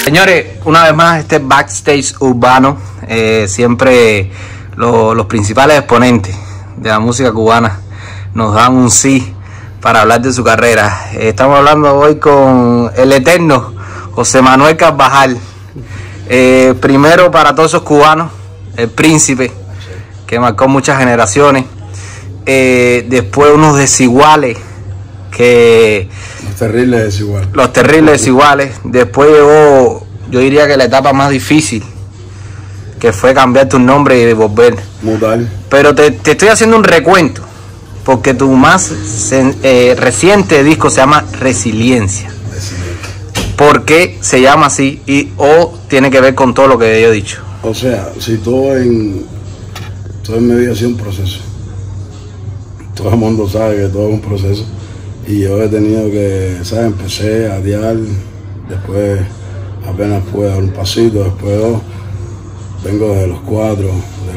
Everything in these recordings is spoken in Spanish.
Señores, una vez más este Backstage Urbano, siempre los principales exponentes de la música cubana nos dan un sí para hablar de su carrera. Estamos hablando hoy con el eterno José Manuel Carvajal, primero para todos esos cubanos, el príncipe que marcó muchas generaciones, después unos desiguales que... Los terribles desiguales. Después llegó, yo diría que la etapa más difícil, que fue cambiar tu nombre y volver. Mutal. Pero te estoy haciendo un recuento, porque tu más reciente disco se llama Resiliencia. ¿Por qué se llama así? O tiene que ver con todo lo que yo he dicho. O sea, si todo en mi vida ha sido un proceso. Todo el mundo sabe que todo es un proceso. Y yo he tenido que, ¿sabes? Empecé a diar, después apenas pude dar un pasito, después dos. Vengo de los cuatro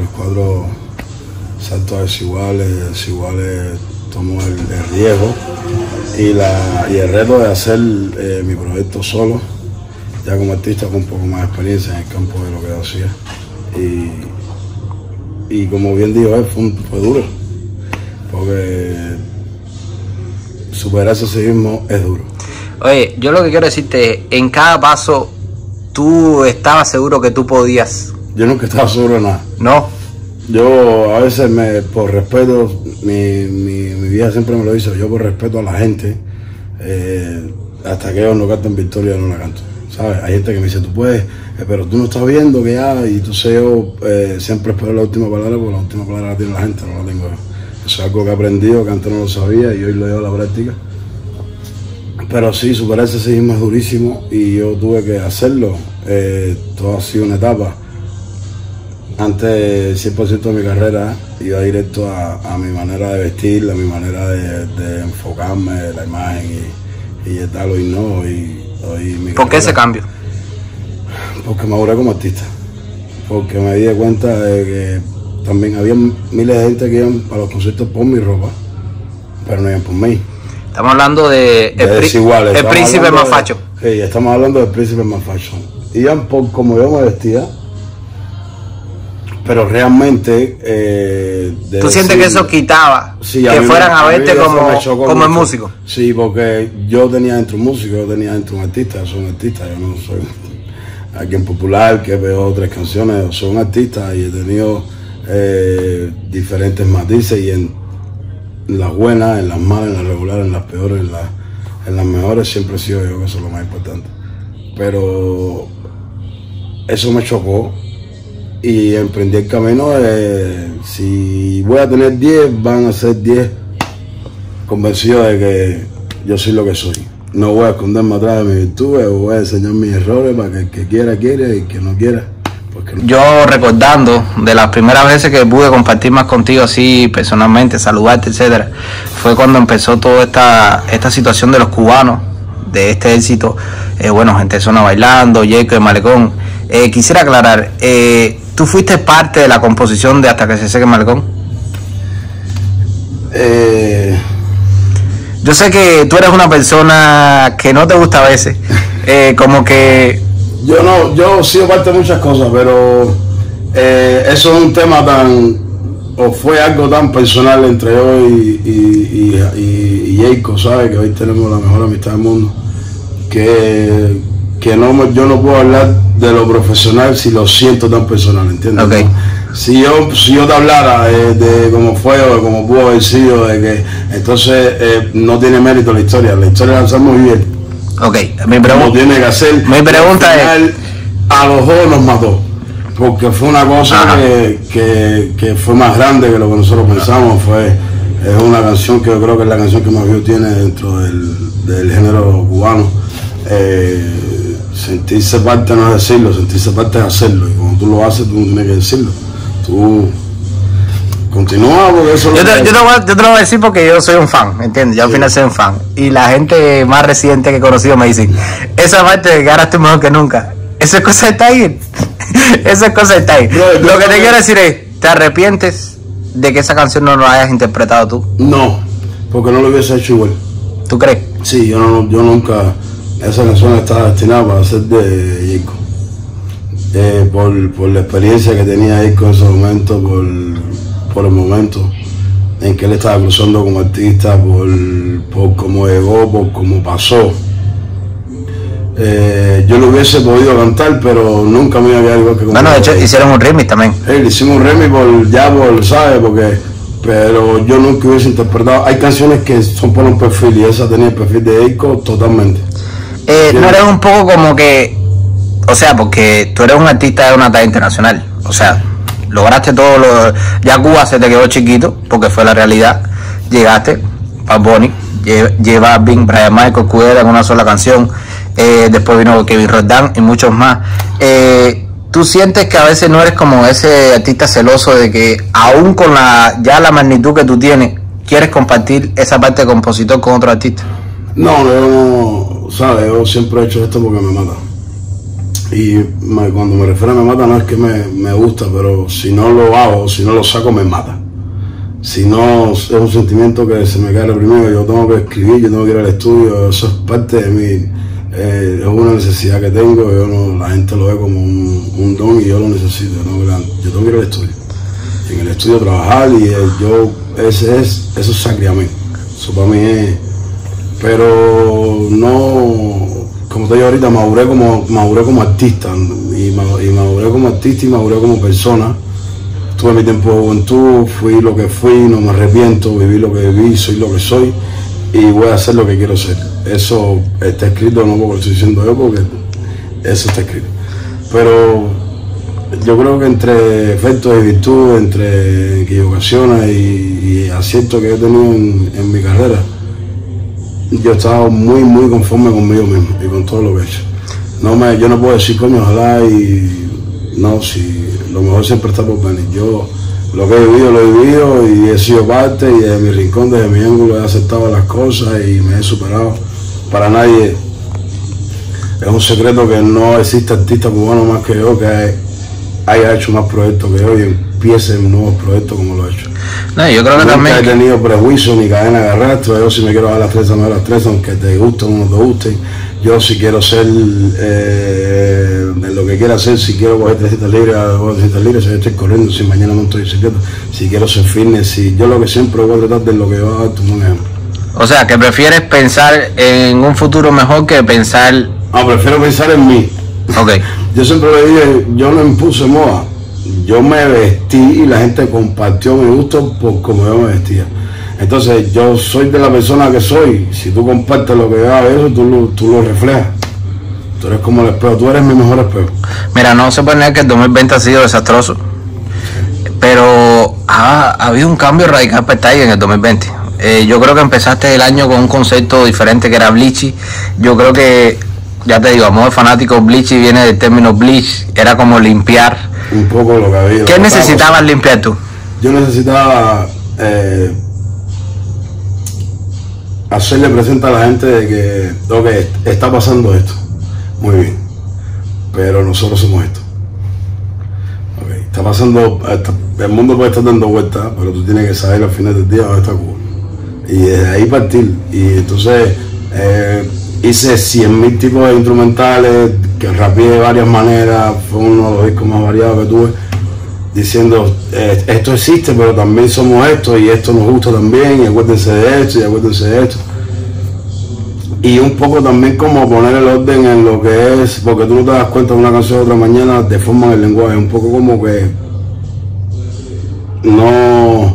saltos desiguales tomo el riesgo y el reto de hacer mi proyecto solo, ya como artista con un poco más de experiencia en el campo de lo que yo hacía. Y como bien dijo él, fue duro, porque superarse a sí mismo es duro. Oye, yo lo que quiero decirte, en cada paso, ¿tú estabas seguro que tú podías? Yo nunca estaba seguro de nada. ¿No? Yo a veces, por respeto, mi vida siempre me lo hizo, yo por respeto a la gente, hasta que ellos no cantan victoria, no la canto. ¿Sabes? Hay gente que me dice, tú puedes, pero tú no estás viendo que ya, y entonces yo siempre espero la última palabra, porque la última palabra la tiene la gente, no la tengo yo. Eso es algo que he aprendido, que antes no lo sabía y hoy lo llevo a la práctica. Pero sí, superarse a sí mismo es durísimo y yo tuve que hacerlo. Todo ha sido una etapa. Antes, 100% de mi carrera iba directo a mi manera de vestir, a mi manera de enfocarme, la imagen y tal. Hoy no, hoy mi ¿Por qué ese cambio? Porque maduré como artista. Porque me di cuenta de que también había miles de gente que iban a los conciertos por mi ropa, pero no iban por mí. Estamos hablando de el príncipe más facho. Sí, estamos hablando del príncipe más facho. Iban por como yo me vestía, pero realmente... ¿Tú sientes que eso quitaba? Sí, que fueran a verte como el músico. Sí, porque yo tenía dentro un músico, yo tenía dentro un artista, yo soy un artista, yo no soy alguien popular que veo 3 canciones, yo soy un artista y he tenido diferentes matices y en las buenas, en las malas, en las regulares, en las peores, en las mejores siempre he sido yo, que eso es lo más importante. Pero eso me chocó y emprendí el camino de si voy a tener 10, van a ser 10 convencido de que yo soy lo que soy. No voy a esconderme atrás de mis virtudes, voy a enseñar mis errores para que el que quiera, quiere y el que no quiera. No. Yo recordando de las primeras veces que pude compartir más contigo así personalmente, saludarte, etcétera, fue cuando empezó toda esta situación de los cubanos, de este éxito, bueno, Gente de Zona Bailando, Jacob, el Malecón. Quisiera aclarar, ¿tú fuiste parte de la composición de Hasta que se seque el Malecón? Yo sé que tú eres una persona que no te gusta a veces, como que... Yo he sido parte de muchas cosas, pero eso es un tema fue algo tan personal entre yo y Jacob, ¿sabes? Que hoy tenemos la mejor amistad del mundo, que yo no puedo hablar de lo profesional si lo siento tan personal, ¿entiendes? Okay. Si yo te hablara de cómo fue o de cómo pudo haber sido, de que entonces no tiene mérito la historia la hacemos muy bien. Ok, mi pregunta es... A los dos nos mató, porque fue una cosa que fue más grande que lo que nosotros pensamos. Es una canción que yo creo que es la canción que más views tiene dentro del género cubano. Sentirse parte no es decirlo, sentirse parte es hacerlo, y cuando tú lo haces tú no tienes que decirlo. Tú continúa, porque eso yo te lo voy a decir porque yo soy un fan, ¿me entiendes? Yo al final soy un fan. Y la gente más reciente que he conocido me dice, esa parte de que ahora estoy mejor que nunca, eso es cosa de Tiger. Eso es cosa de Tiger. Lo que te quiero decir es, ¿te arrepientes de que esa canción no la hayas interpretado tú? No, porque no lo hubiese hecho igual. ¿Tú crees? Sí, yo nunca esa canción estaba destinada para ser de Jacob. Por la experiencia que tenía Jacob en ese momento, por el momento en que él estaba cruzando como artista, por cómo llegó, por cómo pasó. Yo lo hubiese podido cantar, pero nunca me iba a quedar igual que como. Bueno, de hecho hicieron un remix también. Hicimos un remix ¿sabes? Pero yo nunca hubiese interpretado. Hay canciones que son por un perfil y esa tenía el perfil de Jacob totalmente. No eres un poco como que, o sea, porque tú eres un artista de una talla internacional, o sea, lograste todo ya Cuba se te quedó chiquito, porque fue la realidad, llegaste, Bad Bunny, lleva Bing, Brian Michael, Cuera en una sola canción, después vino Kevin Roldán y muchos más. ¿Tú sientes que a veces no eres como ese artista celoso de que aún con ya la magnitud que tú tienes, quieres compartir esa parte de compositor con otro artista? No, yo no, ¿sabes? Yo siempre he hecho esto porque me mata. Y cuando me refiero a me mata no es que me gusta, pero si no lo hago, si no lo saco, me mata. Si no, es un sentimiento que se me cae reprimido, yo tengo que escribir, yo tengo que ir al estudio, eso es parte de mí, es una necesidad que tengo, la gente lo ve como un don y yo lo necesito, yo tengo que ir al estudio. En el estudio trabajar y eso es sacramento, eso para mí es, pero no, como te digo ahorita, maduré como artista y maduré como artista y maduré como persona. Tuve mi tiempo de juventud, fui lo que fui, no me arrepiento, viví lo que viví, soy lo que soy y voy a hacer lo que quiero ser. Eso está escrito, no porque lo estoy diciendo yo, porque eso está escrito. Pero yo creo que entre efectos y virtudes, entre equivocaciones y aciertos que he tenido en mi carrera, yo he estado muy conforme conmigo mismo y con todo lo que he hecho. Yo no puedo decir, coño, ojalá si lo mejor siempre está por venir. Yo lo que he vivido, lo he vivido y he sido parte y desde mi rincón, desde mi ángulo he aceptado las cosas y me he superado. Para nadie es un secreto que no existe artista cubano más que yo que haya hecho más proyectos que yo y empiece nuevos proyectos como lo he hecho. No, yo creo que nunca también he tenido prejuicio ni cadena de arrastre. Yo si me quiero dar las tres, me doy las tres, aunque te gusten o no te gusten. Yo si quiero ser en lo que quiera hacer, si quiero coger 300 libras, coger 300 libras, si yo estoy corriendo, si mañana monto bicicleta, si quiero ser fitness, yo lo que siempre voy a tratar de lo que va a dar un ejemplo. O sea, que prefieres pensar en un futuro mejor que pensar... No, prefiero pensar en mí. Ok. Yo siempre le dije, yo no impuse moda, yo me vestí y la gente compartió mi gusto por como yo me vestía. Entonces yo soy de la persona que soy. Si tú compartes lo que yo hago, tú lo reflejas. Tú eres como el espejo, tú eres mi mejor espejo. Mira, no se puede negar que el 2020 ha sido desastroso, pero ha habido un cambio radical para Tiger en el 2020. Yo creo que empezaste el año con un concepto diferente que era Bleachy. Yo creo que, ya te digo, a modo fanático, Bleachy viene del término bleach, era como limpiar. Un poco lo que había. ¿Qué necesitabas limpiar tú? Yo necesitaba hacerle presente a la gente de que está pasando esto, muy bien, pero nosotros somos esto. Está pasando, el mundo puede estar dando vueltas, pero tú tienes que saber al final del día dónde está Cuba. Y desde ahí partir. Y entonces hice 100.000 tipos de instrumentales, que rapeé de varias maneras, fue uno de los discos más variados que tuve, diciendo, esto existe, pero también somos esto, y esto nos gusta también, y acuérdense de esto, y acuérdense de esto. Y un poco también como poner el orden en lo que es, porque tú no te das cuenta de una canción de otra mañana, deforman el lenguaje, un poco como que no,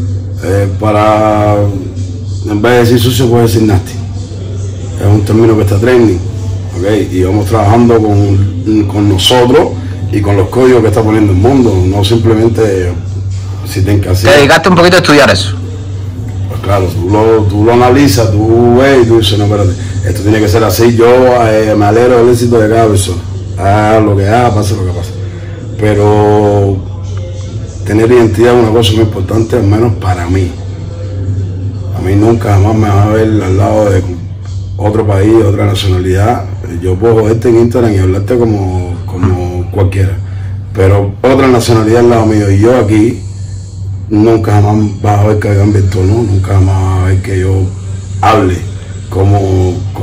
en vez de decir sucio puede decir nasty. Es un término que está trending, ¿okay? Y vamos trabajando con nosotros y con los códigos que está poniendo el mundo, no simplemente si te encasillas. Te dedicaste un poquito a estudiar eso. Pues claro, tú lo analizas, tú ves y tú dices, no, espérate, esto tiene que ser así, yo me alegro del éxito de cada persona, haga lo que haga, pase lo que pase. Pero tener identidad es una cosa muy importante, al menos para mí. A mí nunca jamás me vas a ver al lado de otro país, otra nacionalidad. Yo puedo joderte en Instagram y hablarte como cualquiera, pero otra nacionalidad al lado mío, y yo aquí nunca jamás vas a ver que cambie el tono, nunca jamás vas a ver que yo hable como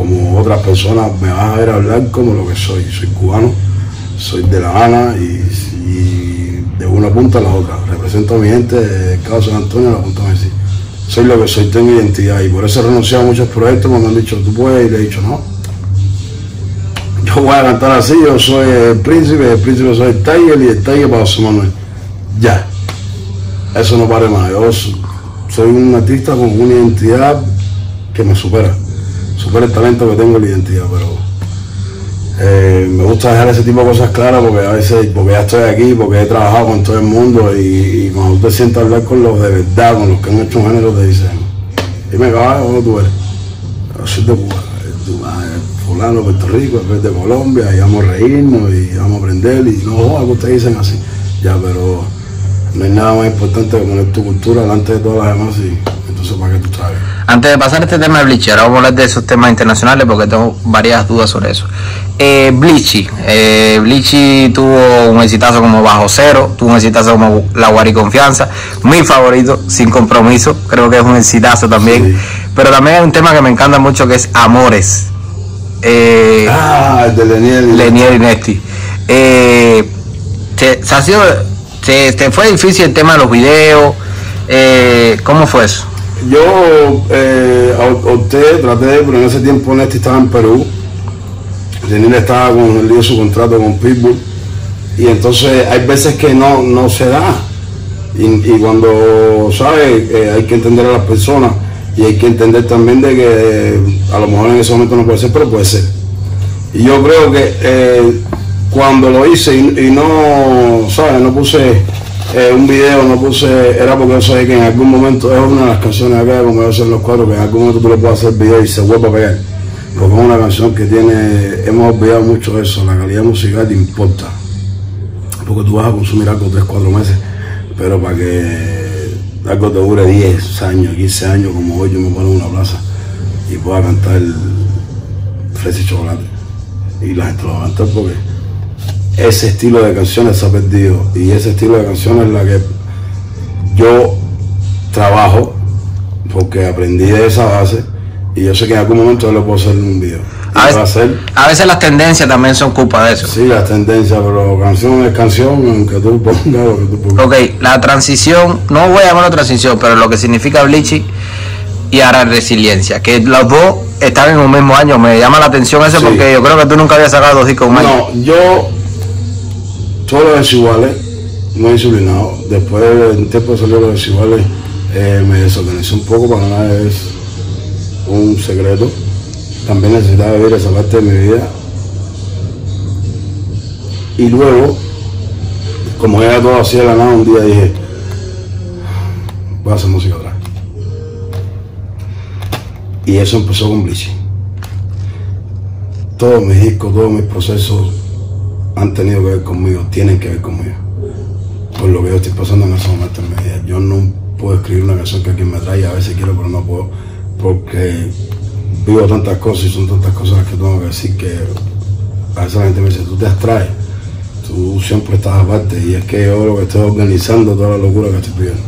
como otras personas me vas a ver hablar como lo que soy. Soy cubano, soy de La Habana y de una punta a la otra. Represento a mi gente de Cabo San Antonio a la punta de Messi. Soy lo que soy, tengo identidad y por eso he renunciado a muchos proyectos. Me han dicho, tú puedes, y le he dicho, no. Yo voy a cantar así, yo soy el príncipe soy el Tiger y el Tiger para José Manuel. Ya. Eso no pare más. Yo soy un artista con una identidad que me supera el talento que tengo y la identidad, pero me gusta dejar ese tipo de cosas claras porque a veces, porque ya estoy aquí, porque he trabajado con todo el mundo y cuando usted sienta hablar con los de verdad, con los que han hecho un género, te dicen, dime caballo, ¿cómo tú eres? Yo soy de Cuba, fulano de Puerto Rico, el de Colombia, y vamos a reírnos y vamos a aprender y no, algo ustedes dicen así, ya, pero no hay nada más importante que poner tu cultura delante de todas las demás y entonces para qué tú traes. Antes de pasar a este tema de Bleachy, ahora vamos a hablar de esos temas internacionales porque tengo varias dudas sobre eso. Bleachy tuvo un exitazo como Bajo Cero, tuvo un exitazo como La Guariconfianza, mi favorito, Sin Compromiso, creo que es un exitazo también, sí. Pero también hay un tema que me encanta mucho que es Amores. El de Leniel y Nesti. ¿Te fue difícil el tema de los videos? ¿Cómo fue eso? Yo opté, traté, pero en ese tiempo Nesti estaba en Perú. Leniel estaba con el lío de su contrato con Pitbull. Y entonces hay veces que no se da. Y cuando, ¿sabes? Hay que entender a las personas. Y hay que entender también de que a lo mejor en ese momento no puede ser, pero puede ser. Y yo creo que cuando lo hice y no, ¿sabes? No puse un video, era porque yo sabía que en algún momento, es una de las canciones acá, como yo sé en los cuadros, que en algún momento tú le puedes hacer video y se vuelve a pegar. Porque es una canción que hemos olvidado mucho eso, la calidad musical importa. Porque tú vas a consumir algo 3-4 meses, pero para que algo te dure 10 años, 15 años, como hoy yo me pongo en una plaza y pueda cantar Fresa y Chocolate. Y la gente lo va a cantar porque ese estilo de canciones se ha perdido. Y ese estilo de canciones es la que yo trabajo porque aprendí de esa base y yo sé que en algún momento yo le puedo hacer un video. A veces las tendencias también son culpa de eso. Sí, las tendencias, pero canción es canción, aunque tú pongas lo que tú pongas. Ok, la transición, no voy a llamarlo transición, pero lo que significa Bleachy y ahora Resiliencia, que los dos están en un mismo año, me llama la atención eso, sí. Porque yo creo que tú nunca habías sacado 2 discos en un año. No, yo, todos los Desiguales, no he disciplinado, después del tiempo de salir los Desiguales, me desorganicé un poco, para nada es un secreto. También necesitaba vivir esa parte de mi vida. Y luego, como era todo así de la nada, un día dije, voy a hacer música otra vez. Y eso empezó con Bleachy. Todos mis discos, todos mis procesos han tenido que ver conmigo, tienen que ver conmigo. Por lo que yo estoy pasando en ese momento en mi vida. Yo no puedo escribir una canción que alguien me traiga, a veces quiero, pero no puedo, porque vivo tantas cosas y son tantas cosas las que tengo que decir que a veces la gente me dice, tú te abstraes, tú siempre estás aparte, y es que yo lo que estoy organizando toda la locura que estoy pidiendo.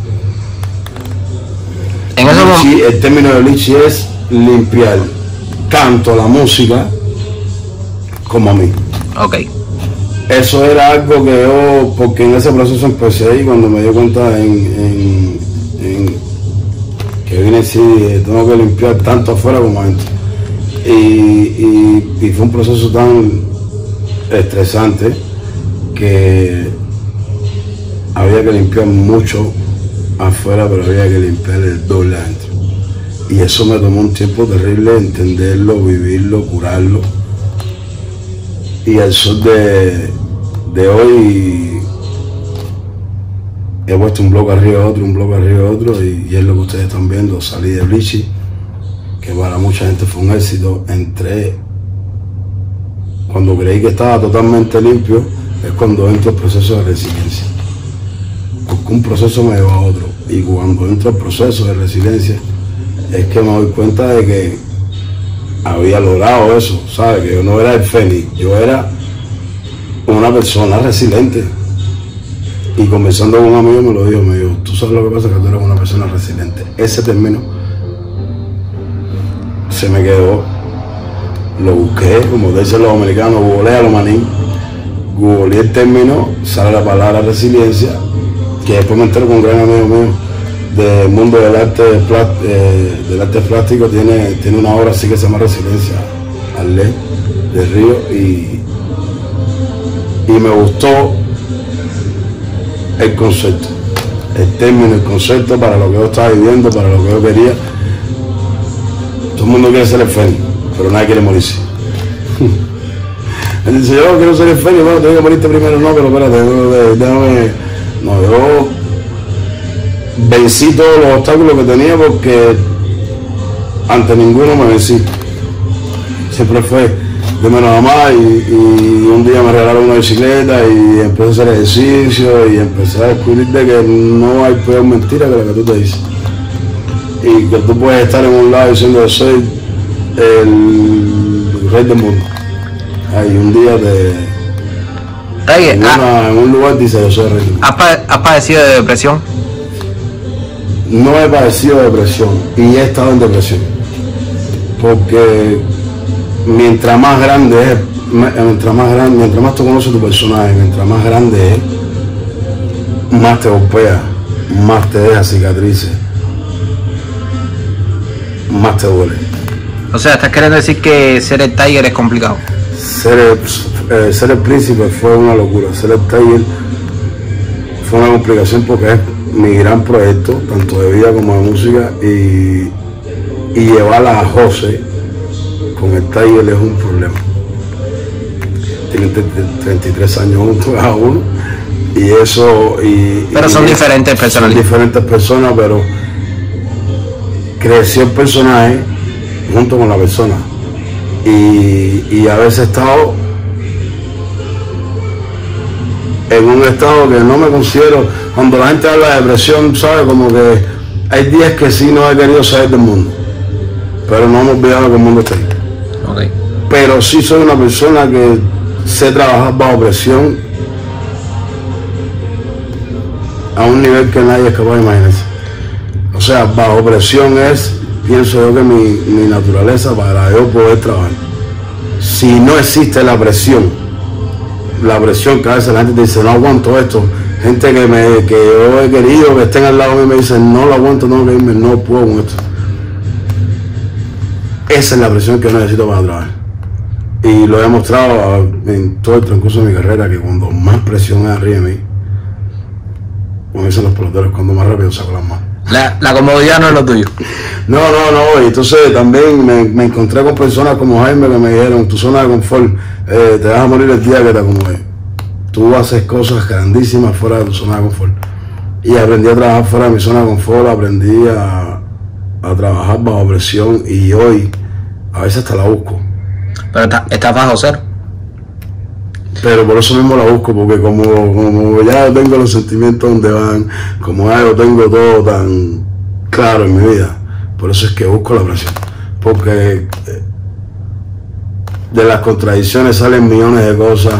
El término de Bleachy es limpiar tanto la música como a mí. Ok. Eso era algo que yo, porque en ese proceso empecé y cuando me di cuenta que vine así, tengo que limpiar tanto afuera como adentro. Y fue un proceso tan estresante que había que limpiar mucho afuera, pero había que limpiar el doble adentro. Y eso me tomó un tiempo terrible, entenderlo, vivirlo, curarlo. Y al sol de hoy he puesto un bloque arriba de otro, un bloque arriba de otro, y es lo que ustedes están viendo. Salí de Bleachy, que para mucha gente fue un éxito. Entré cuando creí que estaba totalmente limpio, es cuando entro el proceso de resiliencia. Porque un proceso me lleva a otro, y cuando entro el proceso de resiliencia es que me doy cuenta de que había logrado eso, ¿sabes? Que yo no era el Fénix, yo era una persona resiliente. Y conversando con un amigo me dijo, tú sabes lo que pasa, que tú eres una persona resiliente. Ese término se me quedó lo busqué, como dicen los americanos, googleé lo maní, googleé el término, sale la palabra resiliencia, que después me entero con un gran amigo mío del mundo del arte plástico, tiene una obra así que se llama Resiliencia, Arlé del Río, y me gustó el concepto, el término, el concepto para lo que yo estaba viviendo, para lo que yo quería. Todo el mundo quiere ser el Fénix, pero nadie quiere morirse. Él dice, yo quiero ser el Fénix, bueno, tengo que morirte primero, no, pero espérate, déjame. No, yo vencí todos los obstáculos que tenía porque ante ninguno me vencí. Siempre fue de menos a más, y un día me regalaron una bicicleta y empecé a hacer ejercicio y empecé a descubrir de que no hay peor mentira que la que tú te dices. Y que tú puedes estar en un lado diciendo que soy el rey del mundo. Hay un día en un lugar dice yo soy el rey del mundo. ¿Has padecido de depresión? No he padecido de depresión y he estado en depresión. Porque mientras más grande es, mientras más tú conoces tu personaje, mientras más grande es, más te golpea, más te deja cicatrices, más te duele. O sea, ¿estás queriendo decir que ser el Tiger es complicado? Ser el príncipe fue una locura. Ser el Tiger fue una complicación porque es mi gran proyecto, tanto de vida como de música, y llevarla a José con el Tiger es un problema. Tienen 33 años juntos cada uno, y eso. Pero son diferentes personas. Son diferentes personas, pero creció el personaje junto con la persona. Y a veces he estado en un estado que no me considero. Cuando la gente habla de depresión, ¿sabes? Como que hay días que sí no he querido salir del mundo, pero no hemos olvidado que el mundo está ahí. Okay. Pero sí soy una persona que sé trabajar bajo presión a un nivel que nadie es capaz de imaginarse. O sea, bajo presión pienso yo que mi naturaleza para yo poder trabajar. Si no existe la presión que a veces la gente te dice, no aguanto esto. Gente que yo he querido que estén al lado de mí me dicen, no lo aguanto, tengo que irme, no puedo con esto. Esa es la presión que yo necesito para trabajar. Y lo he demostrado en todo el transcurso de mi carrera, que cuando más presión hay arriba de mí, como dicen los peloteros, cuando más rápido saco las manos. La comodidad no es lo tuyo. No. Y entonces también me encontré con personas como Jaime que me dijeron, tu zona de confort, te vas a morir el día que te acomodes. Tú haces cosas grandísimas fuera de tu zona de confort. Y aprendí a trabajar fuera de mi zona de confort, aprendí a trabajar bajo presión, y hoy a veces hasta la busco. Pero estás bajo cero. Pero por eso mismo la busco, porque como ya tengo los sentimientos donde van, como ya lo tengo todo tan claro en mi vida, por eso es que busco la presión. Porque de las contradicciones salen millones de cosas,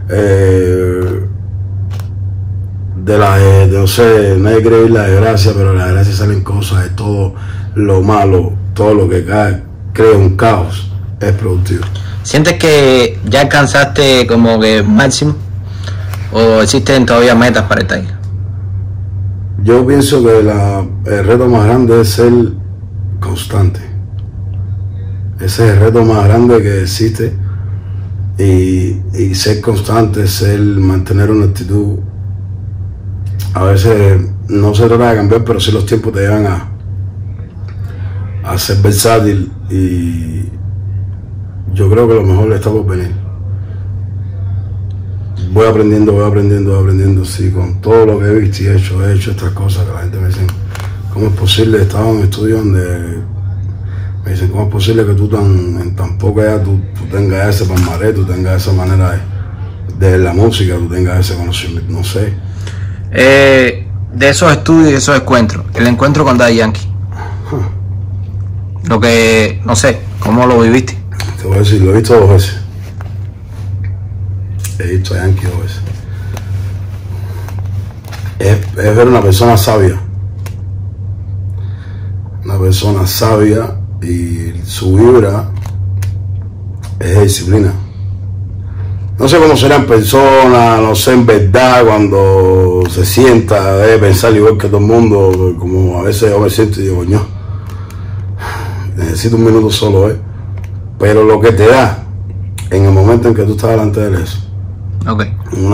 no sé, nadie quiere oír la desgracia, pero de la desgracia salen cosas, de todo lo malo, todo lo que cae, crea un caos, es productivo. ¿Sientes que ya alcanzaste como que máximo? ¿O existen todavía metas para el Tiger? Yo pienso que el reto más grande es ser constante. Ese es el reto más grande que existe. Y ser constante, mantener una actitud. A veces no se trata de cambiar, pero sí los tiempos te llevan a ser versátil, y yo creo que lo mejor está por venir. Voy aprendiendo, sí, con todo lo que he visto y he hecho estas cosas que la gente me dice, ¿cómo es posible? He estado en un estudio donde me dicen, ¿cómo es posible que tú en tan poca edad tú tengas ese palmarés, tú tengas esa manera de la música, tú tengas ese conocimiento? No sé. De esos estudios y esos encuentros, el encuentro con Daddy Yankee, lo que, no sé, ¿cómo lo viviste? Te voy a decir, lo he visto 2 veces. He visto a Yankee 2 veces. Es ver una persona sabia. Una persona sabia, y su vibra es disciplina. No sé cómo será en persona, no sé en verdad cuando se sienta, debe pensar igual que todo el mundo, como a veces yo me siento y digo, coño, necesito un minuto solo, pero lo que te da en el momento en que tú estás delante de eso, Okay.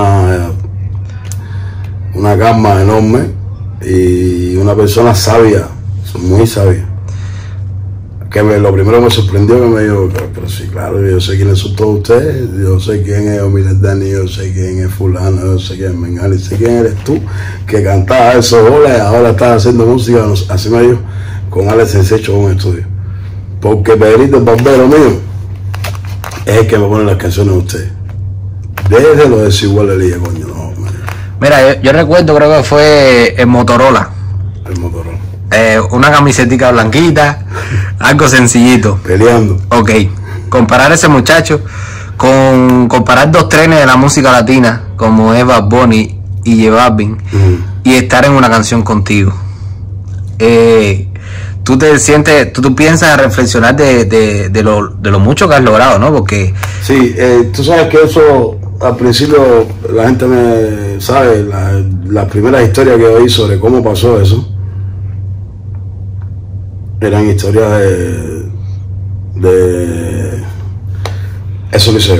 Una calma enorme y una persona sabia, muy sabia. Que lo primero me sorprendió que me dijo, pero sí, claro, yo sé quiénes son todos ustedes, yo sé quién es Omar Dani, yo sé quién es fulano, yo sé quién es Mengal, y sé quién eres tú, que cantaba esos goles, ahora estás haciendo música, así me dijo, con Alex Sensation en un estudio. Porque Pedrito, el barbero mío, es el que me pone las canciones de ustedes. Desde lo desigual de Lía, coño, no, man. Mira, yo recuerdo, creo que fue el Motorola. El Motorola. Una camisetica blanquita, algo sencillito. Peleando. Ok, comparar ese muchacho con comparar dos trenes de la música latina como es Bad Bunny y J Balvin y estar en una canción contigo. Tú te sientes, tú piensas reflexionar de lo mucho que has logrado, ¿no? Porque sí, tú sabes que eso al principio la gente me sabe las primeras historias que oí sobre cómo pasó eso. Eran historias de eso liceo.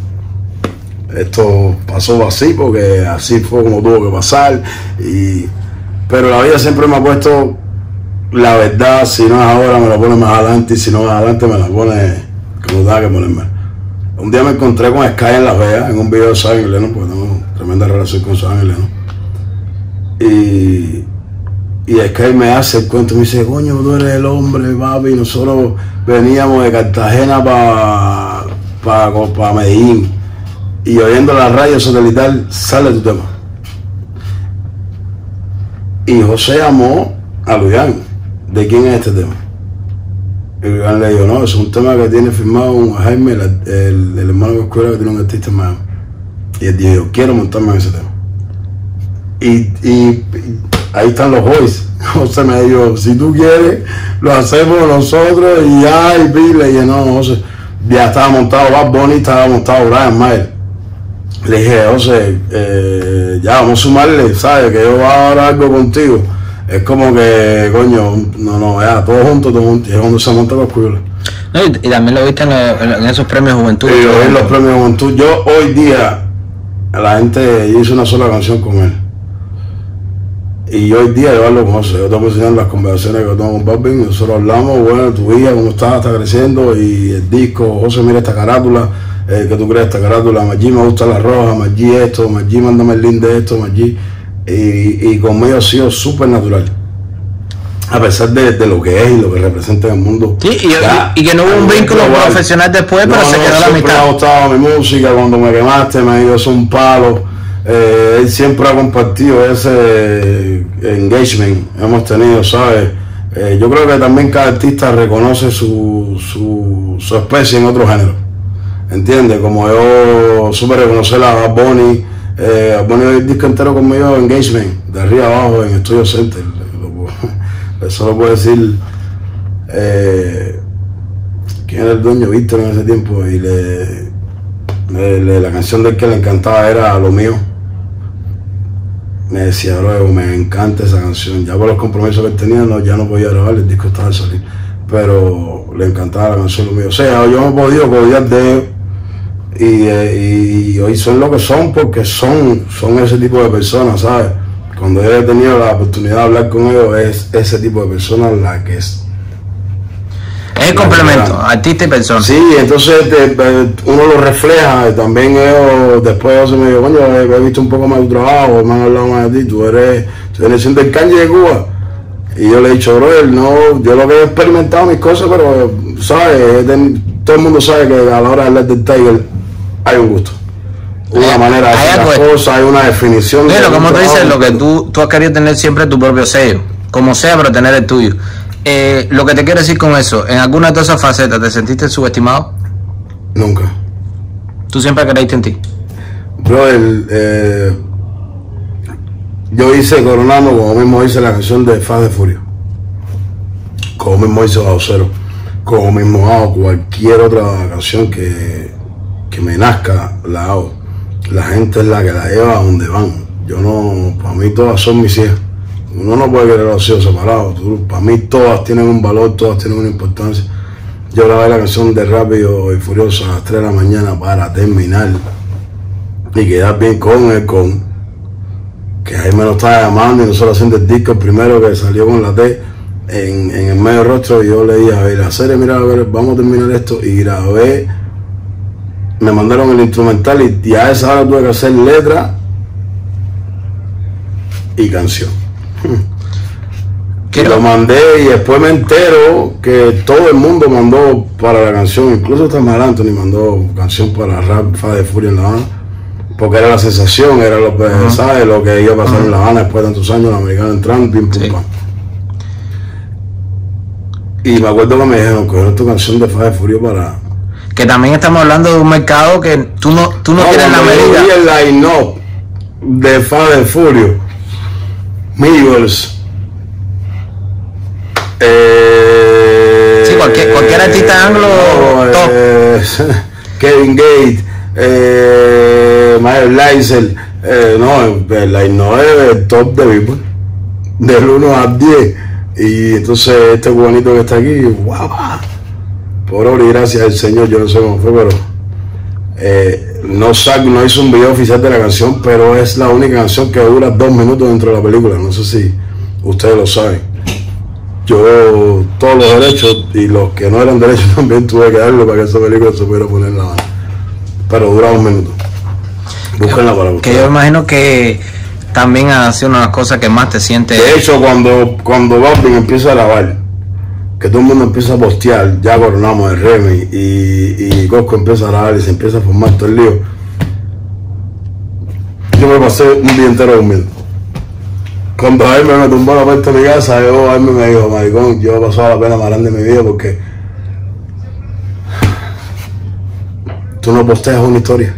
Esto pasó así porque así fue como tuvo que pasar. Pero la vida siempre me ha puesto la verdad. Si no es ahora me la pone más adelante, y si no es adelante me la pone como tenga que ponerme. Un día me encontré con Sky en Las Vegas en un video de San Lennon, porque tengo tremenda relación con San Lennon. Y Sky me hace el cuento, me dice, coño, tú eres el hombre, papi, nosotros veníamos de Cartagena para Medellín, y oyendo la radio satelital sale tu tema. Y José llamó a Luyan, ¿de quién es este tema? Y Luyan le dijo, no, es un tema que tiene firmado un Jaime, el hermano de escuela que tiene un artista en Miami. Y él dijo, quiero montarme en ese tema. Y ahí están los boys. José me dijo, si tú quieres, lo hacemos nosotros, y ya, y pile, y no, José, ya estaba montado Bad Bunny, estaba montado Brian Mayer. Le dije, José, ya vamos a sumarle, ¿sabes? Que yo voy a dar algo contigo. Es como que, coño, no, ya, todos juntos, y es cuando se monta los culos. No, y también lo viste en esos premios Juventud. Sí, yo vi los premios Juventud. Yo hoy día, la gente, yo hice una sola canción con él. Y hoy día yo hablo con José, yo te voy a enseñar las conversaciones que yo tengo con Balvin, nosotros hablamos, bueno, tu vida, cómo está creciendo, y el disco, José, mira esta carátula, que tú crees esta carátula, Maggi me gusta la roja, Maggi esto, Maggi mándame el link de esto, Maggi, y conmigo ha sido súper natural, a pesar de lo que es y lo que representa en el mundo. Sí, y que no hubo un vínculo profesional después, pero se quedó la mitad. Me ha gustado mi música, cuando me quemaste me dio eso un palo. Él siempre ha compartido ese engagement, hemos tenido, ¿sabes? Yo creo que también cada artista reconoce su especie en otro género, ¿entiendes? Como yo supe reconocer a Bad Bunny, el disco entero conmigo, engagement, de arriba abajo en Studio Center, eso lo puedo decir, quién era el dueño, Víctor, en ese tiempo, y la canción de él que le encantaba era Lo Mío. Me decía, bro, me encanta esa canción. Ya por los compromisos que tenía, ya no podía grabar, el disco estaba a salir. Pero le encantaba la canción Lo Mío. O sea, yo no he podido codear de ellos. Y hoy son lo que son porque son ese tipo de personas, ¿sabes? Cuando yo he tenido la oportunidad de hablar con ellos, es ese tipo de personas la que es. Es el complemento, artista y persona. Sí, entonces uno lo refleja. También ellos, después se me dijo, coño, he visto un poco más de tu trabajo, me han hablado más de ti, tú eres siendo el Kanye de Cuba. Y yo le he dicho, brother, no, yo lo que he experimentado mis cosas, pero, ¿sabes? Todo el mundo sabe que a la hora de hablar del Tiger hay un gusto. Una manera de hacer las cosas, hay una definición. Pero como tú dices, lo que tú has querido tener siempre tu propio sello, como sea, pero tener el tuyo. Lo que te quiero decir con eso, ¿en alguna de todas esas facetas te sentiste subestimado? Nunca. ¿Tú siempre creíste en ti? Brother, yo hice Coronando como mismo hice la canción de Fast de Furio, como mismo hice Bajo Cero, como mismo hago cualquier otra canción que me nazca, la hago. La gente es la que la lleva a donde van. Yo no, para mí todas son mis hijas. Uno no puede querer a los hijos separados. Para mí todas tienen un valor, todas tienen una importancia. Yo grabé la canción de Rápido y Furioso a las 3 de la mañana para terminar y quedar bien con el que ahí me lo estaba llamando y nosotros haciendo el disco, el primero que salió con la T en el medio rostro, y yo le dije, a ver, la serie, mira, a ver, vamos a terminar esto, y grabé, me mandaron el instrumental y a esa hora tuve que hacer letra y canción. Y lo mandé y después me entero que todo el mundo mandó para la canción, incluso hasta Mar Anthony mandó canción para Rap Fade Fury en La Habana, porque era la sensación, era lo que, ¿sabes? Lo que iba a pasar en La Habana después de tantos años, los americanos entrando, pim, pum, pam. Y me acuerdo que me dijeron, coger tu canción de Fade Fury para... Que también estamos hablando de un mercado que tú no tienes la medida. Yo vi el line-up de Fade Fury, Migos, sí, cualquier artista anglo top. Kevin Gates, Michael Leisel, no, el line-up es el top de Billboard, del 1 al 10. Y entonces este cubanito que está aquí, guapa, por obra y gracias al Señor, yo no sé cómo fue, pero no hizo un video oficial de la canción, pero es la única canción que dura 2 minutos dentro de la película. No sé si ustedes lo saben. Yo todos los derechos y los que no eran derechos también tuve que darlo para que esa película se pudiera poner en La Habana, pero dura 1 minuto. Búsquenla para buscar. Que yo imagino que también ha sido una de las cosas que más te sientes. De hecho, cuando Balvin empieza a grabar, que todo el mundo empieza a postear, ya coronamos el Remy y Cosco empieza a grabar y se empieza a formar todo el lío, yo me pasé un día entero durmiendo. Cuando Jaime me tumbó la puerta de mi casa, Jaime me dijo, maricón, yo he pasado la pena más grande de mi vida porque tú no posteas una historia.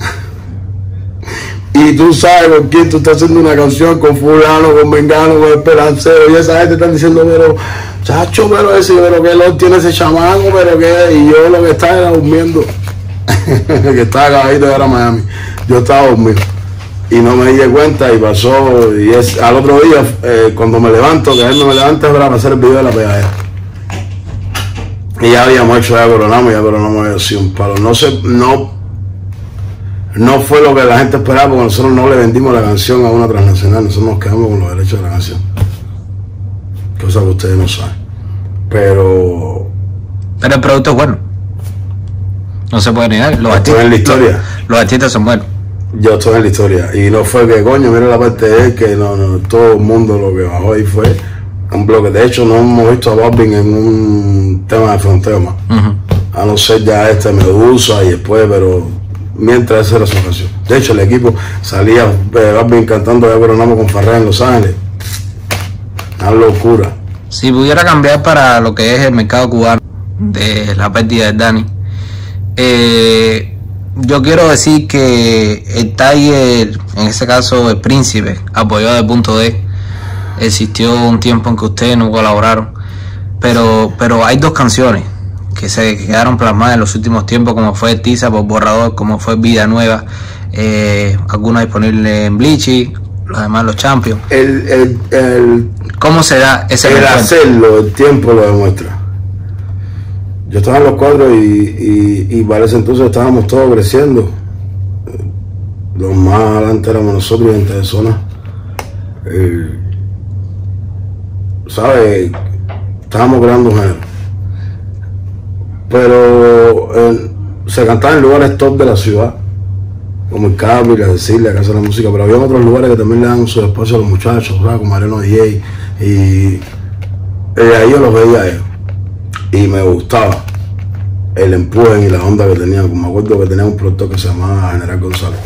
Y tú sabes con quién tú estás haciendo una canción, con fulano, con vengano, con esperancero, y esa gente está diciendo, pero, chacho, pero que lo tiene ese chamaco, pero que, y yo lo que estaba era durmiendo. Que estaba acabadito era Miami. Yo estaba dormido. Y no me di cuenta y pasó, y al otro día, cuando me levanto, que él no me levanta para hacer el video de la pegadera. Y ya habíamos hecho, ya coronamos había sido un palo. No fue lo que la gente esperaba, porque nosotros no le vendimos la canción a una transnacional, nosotros nos quedamos con los derechos de la canción. Cosa que ustedes no saben. Pero el producto es bueno. No se puede negar. Estoy en la historia. Los artistas son buenos. Yo estoy en la historia. Y no fue que, coño, mira la parte de él, que no, todo el mundo lo que bajó ahí fue un bloque. De hecho, no hemos visto a Balvin en un tema de fronteo más. A no ser ya Medusa y después, pero mientras esa era su canción. De hecho, el equipo salía Balvin cantando Ya Coronamos con Farrah en Los Ángeles. Una locura. Si pudiera cambiar para lo que es el mercado cubano de la pérdida de Dani, yo quiero decir que el Tiger, en ese caso el Príncipe, apoyado de Punto D. Existió un tiempo en que ustedes no colaboraron, pero hay 2 canciones que se quedaron plasmadas en los últimos tiempos, como fue Tiza por Borrador, como fue Vida Nueva, algunos disponibles en Bleachy, los demás los Champions. ¿Cómo se da ese el hacerlo, el tiempo lo demuestra. Yo estaba en los cuadros y para ese entonces estábamos todos creciendo. Los más adelante éramos nosotros, gente de zona. ¿Sabes? Estábamos creando un género. Pero se cantaba en lugares top de la ciudad, como el Cabo, la Cecilia, la Casa de la Música, pero había otros lugares que también le dan su espacio a los muchachos, ¿sabes? Como Mariano DJ, y ahí yo los veía a ellos. Y me gustaba el empuje y la onda que tenían. Me acuerdo que tenía un productor que se llamaba General González.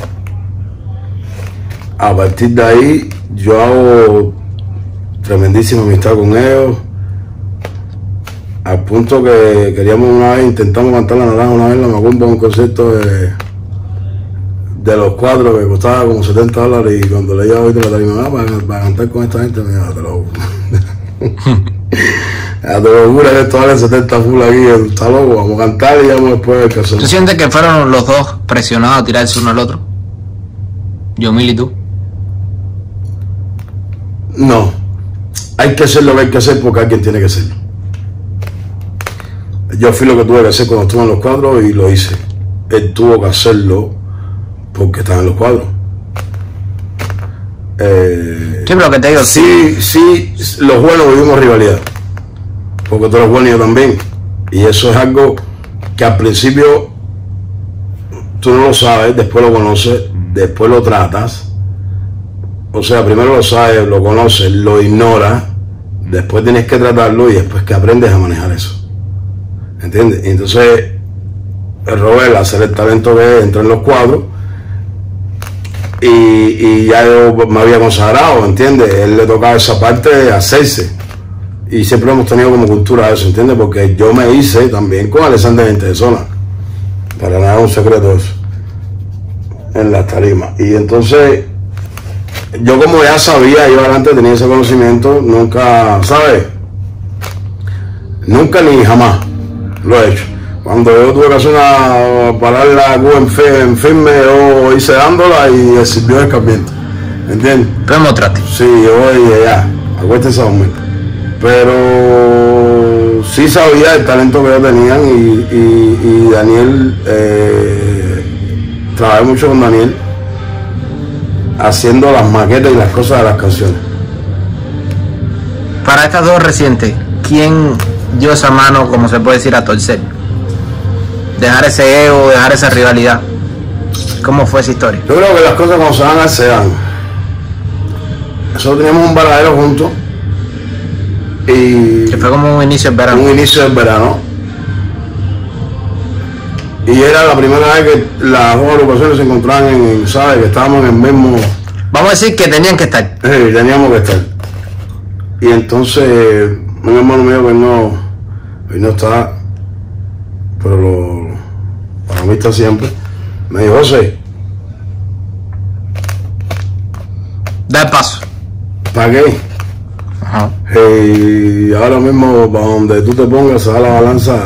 A partir de ahí yo hago tremendísima amistad con ellos, al punto que queríamos una vez, intentamos cantar La Naranja una vez en la Macumba, un concierto de los 4 que costaba como $70, y cuando le iba a oír la tarima para cantar con esta gente me dijo, te lo A tu locura que esto vale 70 full aquí, está loco, vamos a cantar y vamos después del caso. ¿Tú sientes que fueron los dos presionados a tirarse uno al otro? Yomil y tú. No, hay que hacer lo que hay que hacer porque alguien tiene que hacerlo. Yo fui lo que tuve que hacer cuando estuve en los cuadros y lo hice. Él tuvo que hacerlo porque estaba en los cuadros. Sí, pero que te digo. Sí, los buenos vivimos rivalidad. Porque tú eres bueno y yo también. Y eso es algo que al principio tú no lo sabes, después lo conoces, después lo tratas. O sea, primero lo sabes, lo conoces, lo ignoras, después tienes que tratarlo y después que aprendes a manejar eso. ¿Entiendes? Y entonces el Robert, hacer el talento que entra en los cuadros, y ya yo me había consagrado, ¿entiendes? Él le tocaba esa parte de hacerse. Y siempre hemos tenido como cultura eso, ¿entiendes? Porque yo me hice también con Alexander Intezona. Para nada es un secreto eso. En las tarimas. Y entonces, yo como ya sabía, yo adelante tenía ese conocimiento, nunca, ¿sabes? Nunca ni jamás lo he hecho. Cuando yo tuve que hacer parar la Cuba en firme, yo hice dándola y sirvió de escarmiento. ¿Entiendes? Pero mostraste. Sí, yo dije ya, acuéstense a dormir. Pero sí sabía el talento que ellos tenían y Daniel, trabajé mucho con Daniel haciendo las maquetas y las cosas de las canciones. Para estas dos recientes, ¿quién dio esa mano, como se puede decir, a torcer? Dejar ese ego, dejar esa rivalidad. ¿Cómo fue esa historia? Yo creo que las cosas cuando se dan. Nosotros teníamos un baladero juntos. Y que fue como un inicio del verano. Un inicio del verano. Y era la primera vez que las dos agrupaciones se encontraban en, ¿sabes? Que estábamos en el mismo. Vamos a decir que tenían que estar. Sí, teníamos que estar. Y entonces, un hermano mío que no está, pero para mí está siempre, me dijo: José, da el paso. ¿Para qué? Ajá. Y ahora mismo, para donde tú te pongas a la balanza,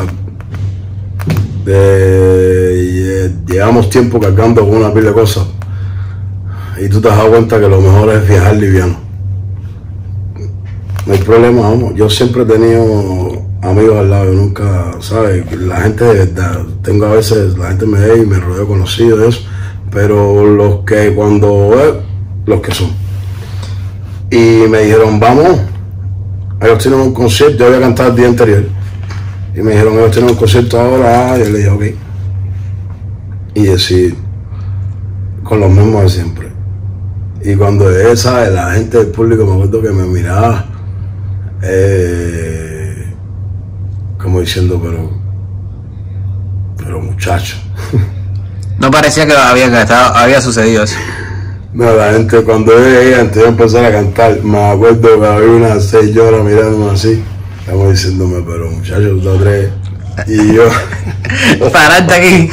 llevamos tiempo cargando con una pila de cosas y tú te has dado cuenta que lo mejor es viajar liviano. No hay problema, vamos. Yo siempre he tenido amigos al lado, yo nunca, ¿sabes? La gente de verdad, tengo a veces, la gente me ve y me rodeo conocidos de eso, pero los que los que son. Y me dijeron: vamos, ellos tienen un concierto, yo había cantado el día anterior, y me dijeron: ellos tienen un concierto ahora, y yo le dije: ok. Y decir, con los mismos de siempre. Y cuando esa, la gente del público, me acuerdo que me miraba, como diciendo, pero muchacho. No parecía que había sucedido eso. No, la gente cuando ella antes de empezar a cantar, me acuerdo que había unas 6 horas mirándome así, estamos diciéndome: pero muchacho, tú te atreves. Y yo pararte aquí.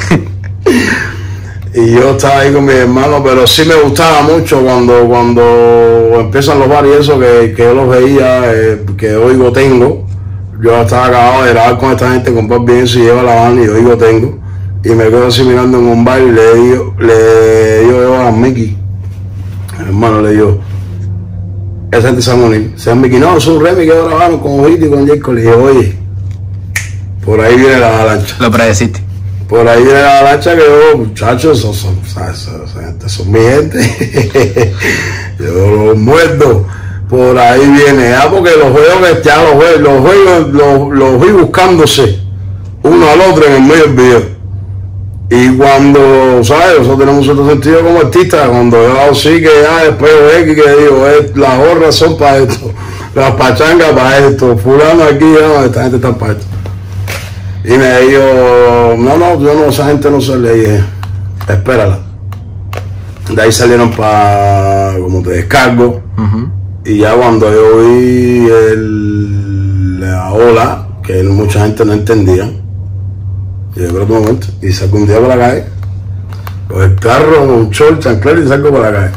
Y yo estaba ahí con mis hermanos, pero sí me gustaba mucho cuando empiezan los bares y eso, que yo los veía, que Oigo Tengo. Yo estaba acabado de grabar con esta gente, con Bob bien, si lleva la banda y Oigo Tengo. Y me quedo así mirando en un bar y le digo a Mickey, mi hermano, le digo: esa gente se va a morir. Se llama Mickey: no, es un remix que grabaron con Ojito y con Jacob. Le dije: oye, por ahí viene la avalancha. Lo predeciste. Por ahí viene la avalancha que yo, muchachos, son mi gente. Yo los muerdo. Por ahí viene. Porque los veo que ya los vi buscándose uno al otro en el medio del video. Y cuando, ¿sabes? Nosotros tenemos cierto sentido como artistas. Cuando yo sí que ya después X que digo, las gorras son para esto, las pachangas para esto, fulano aquí, no, esta gente está para esto. Y me dijo: no, yo no, esa gente no se le dije, espérala. De ahí salieron para, como te descargo. Y ya cuando yo vi la ola, que mucha gente no entendía, y yo creo que un momento, y salgo un día para la calle, con el carro, un short, chanclero, y salgo para la calle.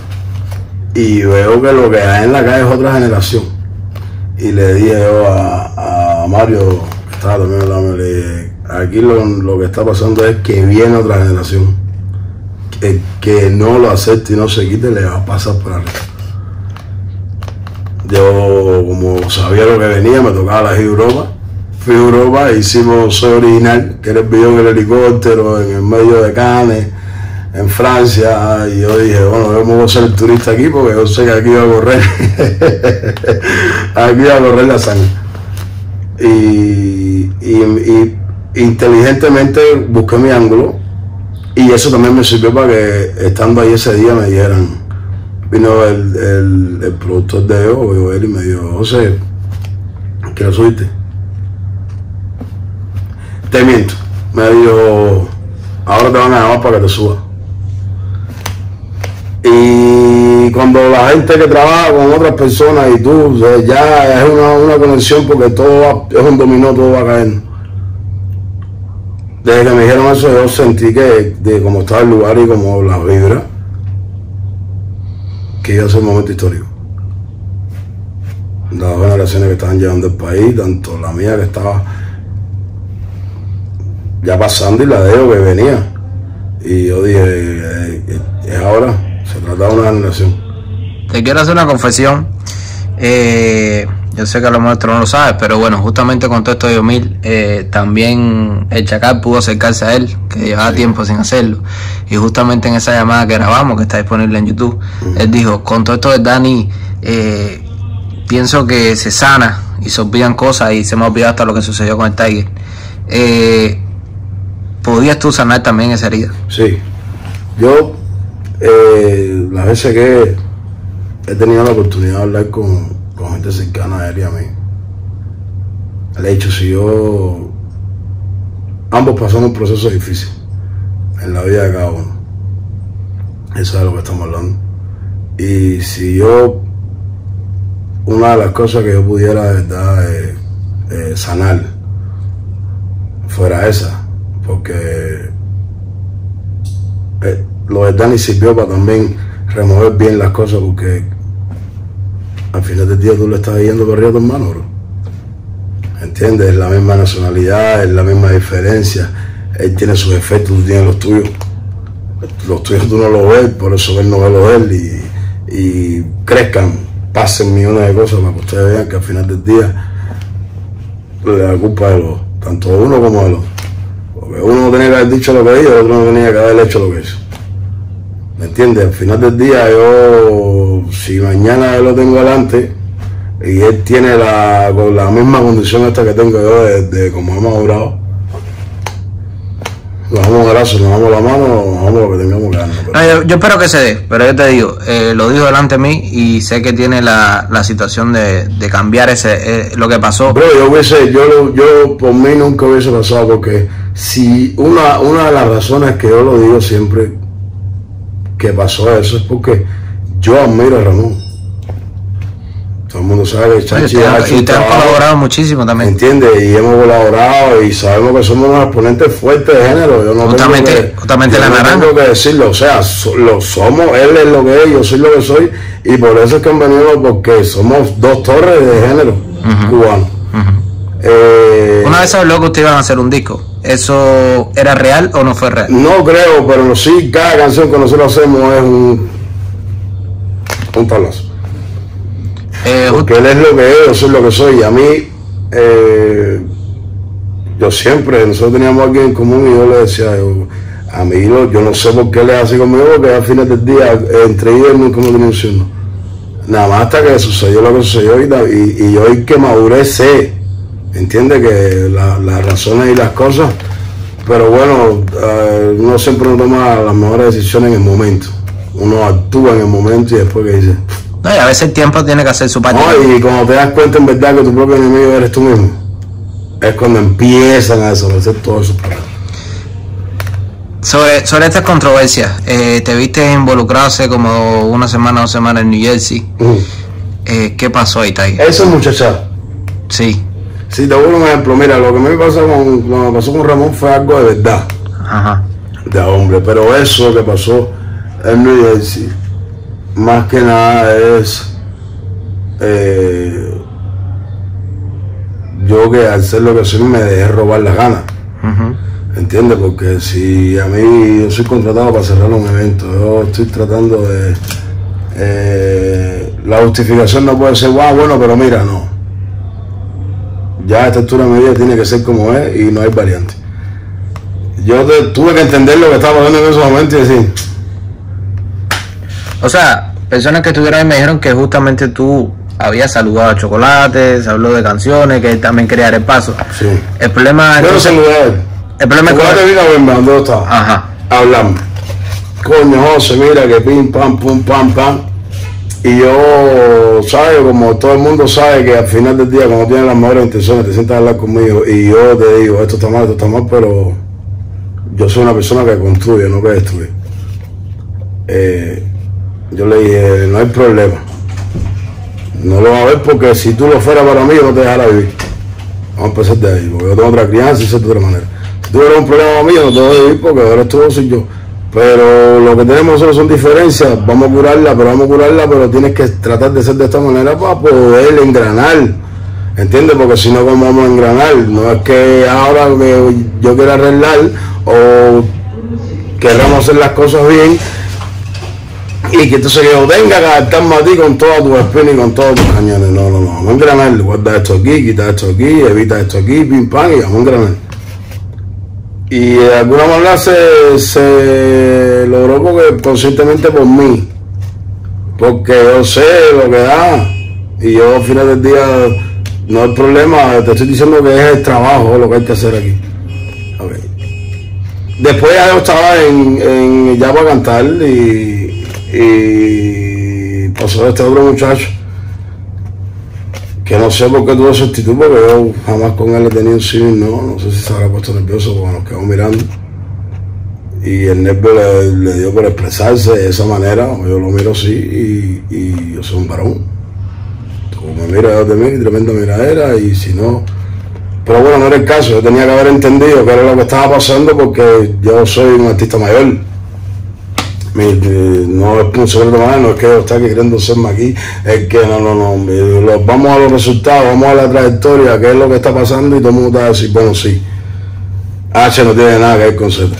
Y veo que lo que hay en la calle es otra generación. Y le dije yo a a Mario, que estaba también hablando, aquí lo que está pasando es que viene otra generación. Que no lo acepte y no se quite, le va a pasar por arriba. Yo, como sabía lo que venía, me tocaba la Europa. Fui a Europa e hicimos Soy Original, que era el video en el helicóptero, en el medio de Cannes, en Francia. Y yo dije, bueno, yo me voy a ser el turista aquí porque yo sé que aquí iba a correr. Aquí iba a correr la sangre. Y inteligentemente busqué mi ángulo. Y eso también me sirvió para que, estando ahí ese día, me dijeran, vino el productor de él y me dijo, José, ¿qué lo subiste? Te miento. Me dijo, ahora te van a llamar para que te subas. Y cuando la gente que trabaja con otras personas y tú, ya es una conexión porque todo es un dominó, todo va a caer. Desde que me dijeron eso, yo sentí que, de cómo estaba el lugar y como la vibra, que iba a ser un momento histórico. Las dos generaciones que estaban llevando el país, tanto la mía que estaba ya pasando y la de ellos que venía. Y yo dije, es ahora, se trataba de una generación. Te quiero hacer una confesión. Yo sé que a lo mejor tú no lo sabes, pero bueno, justamente con todo esto de Yomil, también el Chacal pudo acercarse a él, que llevaba tiempo sin hacerlo. Y justamente en esa llamada que grabamos, que está disponible en YouTube, él dijo, con todo esto de Dani, pienso que se sana y se olvidan cosas y se me ha olvidado hasta lo que sucedió con el Tiger. ¿Podías tú sanar también esa herida? Sí. Yo, las veces que he tenido la oportunidad de hablar con gente cercana a él y a mí, le he dicho, si yo, ambos pasamos un proceso difícil en la vida de cada uno, eso es de lo que estamos hablando, y si yo, una de las cosas que yo pudiera de verdad sanar fuera esa, porque lo de Dani sirvió para también remover bien las cosas, porque al final del día tú le estás yendo corriendo a tu hermano, bro. ¿Entiendes? Es la misma nacionalidad, es la misma diferencia. Él tiene sus efectos, tú tienes los tuyos. Los tuyos tú no los ves, por eso él no ve los de él. Y crezcan, pasen millones de cosas para que ustedes vean que al final del día la culpa de los, tanto de uno como de los. Porque uno no tenía que haber dicho lo que dijo, el otro no tenía que haber hecho lo que hizo. ¿Me entiendes? Al final del día yo, si mañana yo lo tengo delante y él tiene la misma condición esta que tengo yo de como hemos hablado, nos damos brazos, nos damos la mano, nos damos lo que tengamos que darnos. No, yo espero que se dé, pero yo te digo, lo dijo delante de mí y sé que tiene la situación de cambiar lo que pasó. Bro, yo por mí nunca hubiese pasado, porque si una de las razones que yo lo digo siempre que pasó eso es porque yo admiro a Ramón. Todo el mundo sabe que Chachi ha hecho un trabajo, colaborado muchísimo también. ¿Entiendes? Y hemos colaborado y sabemos que somos unos exponentes fuertes de género. Yo no justamente la naranja. Tengo que decirlo, o sea, lo somos, él es lo que es, yo soy lo que soy, y por eso es que han venido, porque somos dos torres de género cubano. Una vez habló que ustedes iban a hacer un disco. ¿Eso era real o no fue real? No creo, pero sí, cada canción que nosotros hacemos es un tablazo. Porque él es lo que es, yo soy lo que soy. Y a mí, yo siempre, nosotros teníamos a alguien en común y yo le decía, a mí yo no sé por qué él es así conmigo, porque al final del día, entre ellos nunca me tenía un signo. Nada más hasta que sucedió lo que sucedió y yo hoy que maduré sé. Entiende que las razones y las cosas, pero bueno, uno siempre no toma las mejores decisiones en el momento. Uno actúa en el momento y después que dice. No, y a veces el tiempo tiene que hacer su parte. No, y cuando te das cuenta en verdad que tu propio enemigo eres tú mismo, es cuando empiezan a desaparecer todos esos problemas. Sobre estas controversias, te viste involucrado hace como una semana o 2 semanas en New Jersey. ¿Qué pasó ahí, Tiger? Eso, muchacha. Sí. Sí, te voy a dar un ejemplo. Mira, lo que me pasó con Ramón fue algo de verdad. Ajá. De hombre, pero eso que pasó en New Jersey, más que nada es yo que al ser lo que soy me dejé robar las ganas. ¿Entiendes? Porque si a mí yo soy contratado para cerrar un evento, yo estoy tratando de... la justificación no puede ser, bueno, pero mira, no. Ya a esta altura de mi vida tiene que ser como es y no hay variante. Yo tuve que entender lo que estaba pasando en ese momento y decir... O sea, personas que estuvieron ahí me dijeron que justamente tú habías saludado a Chocolate, se habló de canciones, que él también quería dar el paso. Sí. El problema... Yo no saludé a él. El problema es que... Chocolate vino a verme, ¿dónde estaba? Ajá. Hablamos. Coño, José, mira que pim, pam, pum, pam, pam. Y yo, ¿sabes? Como todo el mundo sabe que al final del día, cuando tienes las mejores intenciones, te sientas a hablar conmigo y yo te digo, esto está mal, pero yo soy una persona que construye, no que destruye. Yo le dije, no hay problema. No lo va a ver porque si tú lo fueras para mí, yo no te dejara vivir. Vamos a empezar de ahí, porque yo tengo otra crianza y sé de otra manera. Si tú eres un problema para mí, yo no te voy a vivir porque ahora tú soy yo. Pero lo que tenemos nosotros son diferencias, vamos a curarla, pero tienes que tratar de ser de esta manera para poder engranar, ¿entiendes? Porque si no, ¿cómo vamos a engranar? No es que ahora que yo quiera arreglar o queramos hacer las cosas bien y que entonces yo tenga que adaptarme a ti con toda tu espina y con todos tus cañones. No, vamos a engranar, guarda esto aquí, quita esto aquí, evita esto aquí, pim pam, y vamos a engranar. Y de alguna manera se logró porque conscientemente por mí, porque yo sé lo que da y yo al final del día no hay problema, te estoy diciendo que es el trabajo lo que hay que hacer aquí. Okay. Después ya yo estaba ya para cantar y pasó este otro muchacho que no sé por qué tuvo esa actitud, porque yo jamás con él he tenido un civil, no sé si se habrá puesto nervioso porque nos quedó mirando y el nervio le dio por expresarse de esa manera. Yo lo miro así y yo soy un varón, tú me miras de mí, tremenda miradera, y si no, pero bueno, no era el caso. Yo tenía que haber entendido qué era lo que estaba pasando porque yo soy un artista mayor. No es un secreto más, no es que yo esté queriendo serme aquí, es que no, vamos a los resultados, vamos a la trayectoria, qué es lo que está pasando, y todo el mundo va a decir, bueno, sí, H no tiene nada que ver con Z.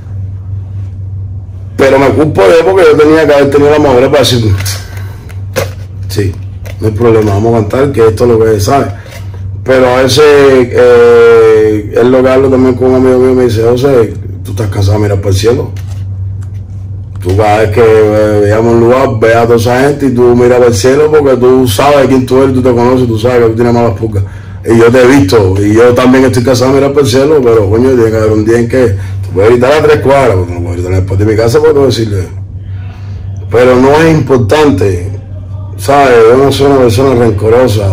Pero me culpo de él porque yo tenía que haber tenido la madurez para decir, sí, no hay problema, vamos a cantar, que esto es lo que sabe. Pero a veces es lo que hablo también con un amigo mío, me dice, José, tú estás cansado de mirar para el cielo. Tú cada vez que veamos un lugar, ve a toda esa gente y tú miras para el cielo porque tú sabes quién tú eres, tú te conoces, tú sabes que tú tienes malas pulgas. Y yo te he visto, y yo también estoy cansado de mirar para el cielo, pero coño, tiene que haber un día en que tú puedes gritar a 3 cuadras, porque no puedes gritar después de mi casa, puedo decirle. Pero no es importante, ¿sabes? Yo no soy una persona rencorosa,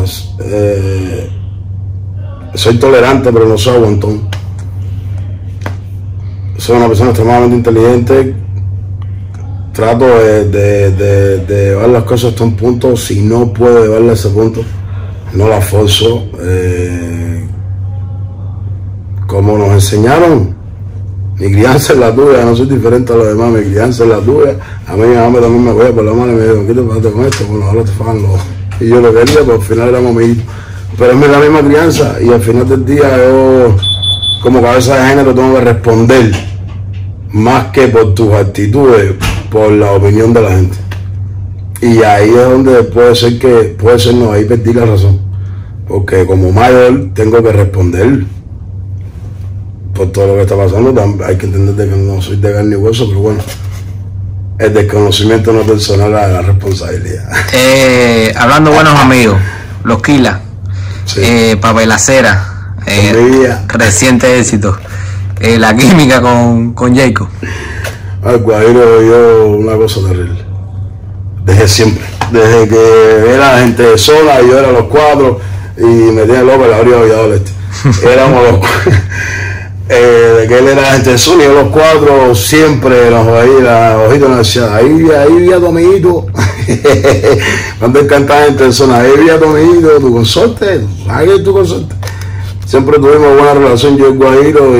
soy tolerante, pero no soy aguantón. Soy una persona extremadamente inteligente. Trato de llevar las cosas hasta un punto. Si no puedo llevarla a ese punto, no la forzo. Como nos enseñaron, mi crianza es la tuya, no soy diferente a los demás, mi crianza es la tuya. A mí mi mamá también me voy por la mano y me dijo, ¿qué te pasa con esto? Bueno, ahora te fajan los... Y yo lo quería, pero al final éramos mi hijo. Pero es la misma crianza y al final del día yo, como cabeza de género, tengo que responder más que por tus actitudes, por la opinión de la gente. Y ahí es donde puede ser no, ahí perdí la razón. Porque como mayor tengo que responder por todo lo que está pasando. Hay que entender que no soy de carne y hueso, pero bueno, el desconocimiento no personal a la responsabilidad. Hablando buenos amigos, los Kila, sí. Papelacera, reciente éxito, la química con Jacob. Al Guajiro yo una cosa terrible. Desde siempre. Desde que era gente sola, yo era los 4 y me tenía loco el abrigo de Valladolid. Éramos los 4. De que él era gente sola y yo los 4 siempre nos veía, ojito nos decía, ahí vi a tu amiguito. Cuando él cantaba en persona, ahí vi a tu amiguito, tu consorte, ahí es tu consorte. Siempre tuvimos buena relación yo y el Guajiro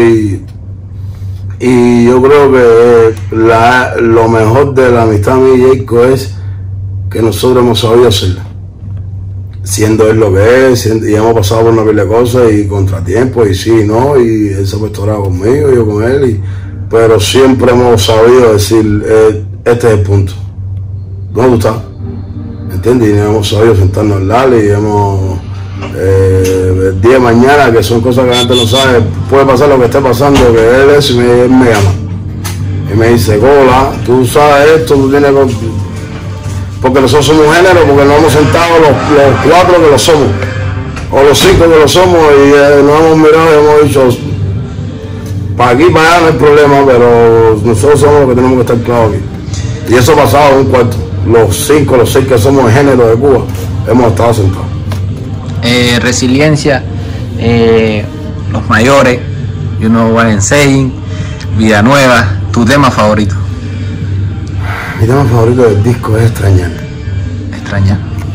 y yo creo que lo mejor de la amistad mía y Jacob es que nosotros hemos sabido hacerla. siendo él lo que es, y hemos pasado por una pila de cosas y contratiempos, y sí, no, y él se ha puesto bravo conmigo, yo con él, pero siempre hemos sabido decir, este es el punto, ¿dónde tú estás? ¿Entiendes? Y hemos sabido sentarnos a hablar y hemos, el día de mañana, que son cosas que la gente no sabe, puede pasar lo que esté pasando, que él es, y él me llama, y me dice, Gola, tú sabes esto, tú tienes que... Porque nosotros somos género, porque nos hemos sentado los 4 que lo somos, o los 5 que lo somos, y nos hemos mirado y hemos dicho, para aquí, para allá no hay problema, pero nosotros somos los que tenemos que estar claros aquí. Y eso ha pasado en un cuarto. Los 5, los 6 que somos el género de Cuba, hemos estado sentados. Resiliencia, Los Mayores, You Know What I'm Saying, Vida Nueva, tu tema favorito. Mi tema favorito del disco es Extrañar. Extrañar.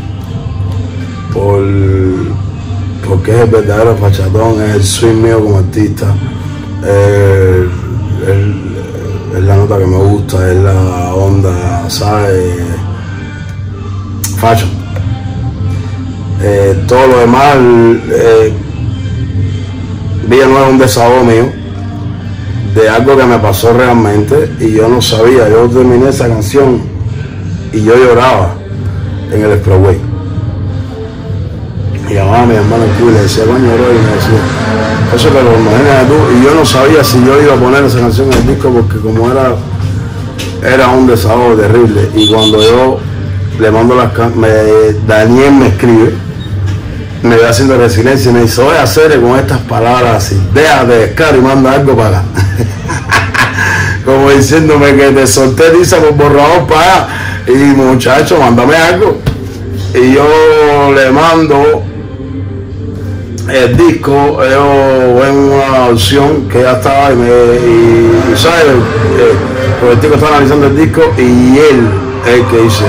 Porque es el verdadero fachatón, es el swing mío como artista, es la nota que me gusta, es la onda, ¿sabes? Fashion. Todo lo demás, Vida Nueva es un desahogo mío de algo que me pasó realmente y yo no sabía. Yo terminé esa canción y yo lloraba en el Expressway. Y llamaba a mi hermano y le decía, coño, bro, y me decía, eso que lo imaginas tú. Y yo no sabía si yo iba a poner esa canción en el disco porque como era un desahogo terrible. Y cuando yo le mando las canciones, Daniel me escribe, me va haciendo Resiliencia y me dice, voy a hacer con estas palabras así, déjate de descaro y manda algo para acá. Como diciéndome que te solté tiza por borrador para allá. Y muchacho, mándame algo. Y yo le mando el disco, yo en una opción que ya estaba y ¿sabes? Porque el tipo estaba analizando el disco y él es el que dice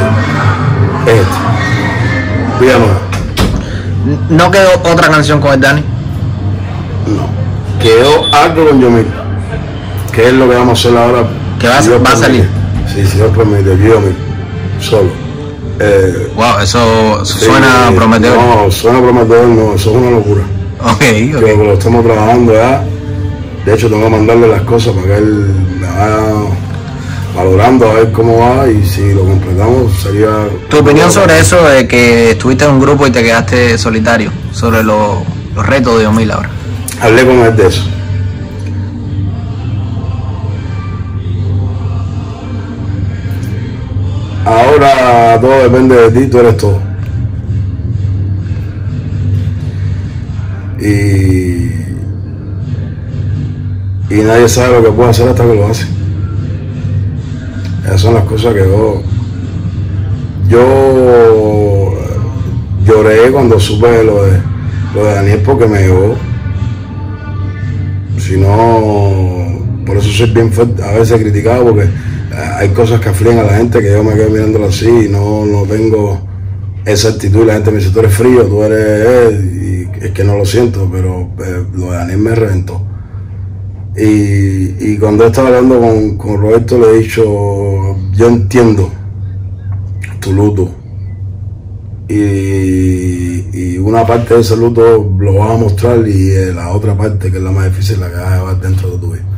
Vida Nueva. ¿No quedó otra canción con el Dani? No, quedó algo con Yomil, que es lo que vamos a hacer ahora. Que va a salir. Sí, si Dios permite, Yomil, solo. Wow, eso suena prometedor. No, suena prometedor, no, eso es una locura. Okay. Que lo estamos trabajando ya. De hecho, tengo que mandarle las cosas para que él me vaya valorando a ver cómo va y si lo completamos sería... ¿Tu opinión sobre eso de que estuviste en un grupo y te quedaste solitario? Sobre los retos de Yomil ahora. Hablé con él de eso. Ahora todo depende de ti, tú eres todo. Y nadie sabe lo que puede hacer hasta que lo hace. Esas son las cosas que yo lloré cuando supe lo de Daniel porque me llegó. Si no, por eso soy bien fuerte, a veces criticado porque hay cosas que afligen a la gente que yo me quedo mirándolo así y no tengo esa actitud. La gente me dice, tú eres frío, tú eres... y es que no lo siento, pero lo de Daniel me reventó. Y cuando estaba hablando con Roberto le he dicho, yo entiendo tu luto y una parte de ese luto lo vas a mostrar y la otra parte, que es la más difícil, la que vas a llevar dentro de tu vida.